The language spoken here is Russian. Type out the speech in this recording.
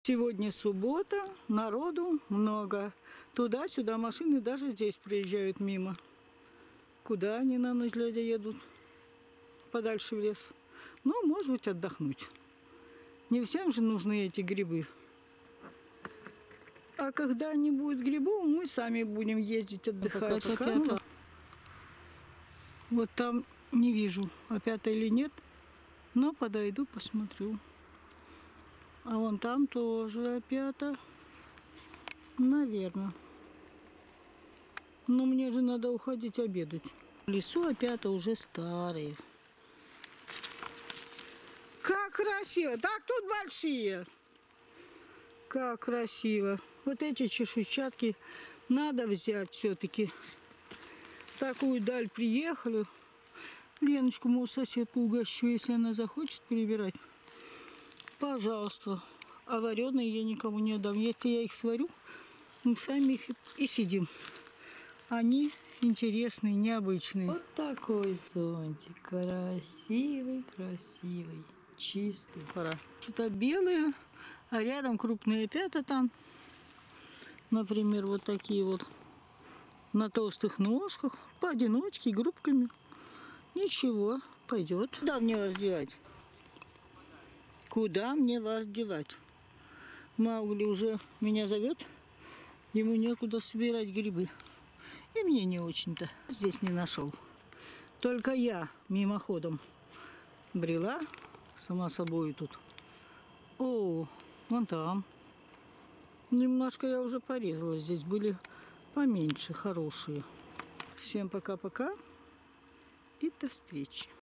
Сегодня суббота, народу много. Туда-сюда машины даже здесь проезжают мимо. Куда они на ночь глядя едут? Подальше в лес. Ну, может быть, отдохнуть. Не всем же нужны эти грибы. А когда не будет грибов, мы сами будем ездить отдыхать. Вот там не вижу, опята или нет, но подойду, посмотрю. А вон там тоже опята. Наверное. Но мне же надо уходить обедать. В лесу опята уже старые. Как красиво! Так, тут большие. Как красиво. Вот эти чешуйчатки надо взять все-таки. Такую даль приехали. Леночку, может, соседку угощу, если она захочет перебирать. Пожалуйста. А вареные я никому не отдам. Если я их сварю, мы сами их и съедим. Они интересные, необычные. Вот такой зонтик. Красивый, красивый. Чистый. Пора. Что-то белые, а рядом крупные опята там. Например, вот такие вот на толстых ножках, поодиночке, группками. Ничего, пойдет. Куда мне вас девать? Куда мне вас девать? Маугли уже меня зовет. Ему некуда собирать грибы. И мне не очень-то. Здесь не нашел. Только я мимоходом брела сама собой тут. О, вон там. Немножко я уже порезала. Здесь были поменьше, хорошие. Всем пока-пока и до встречи.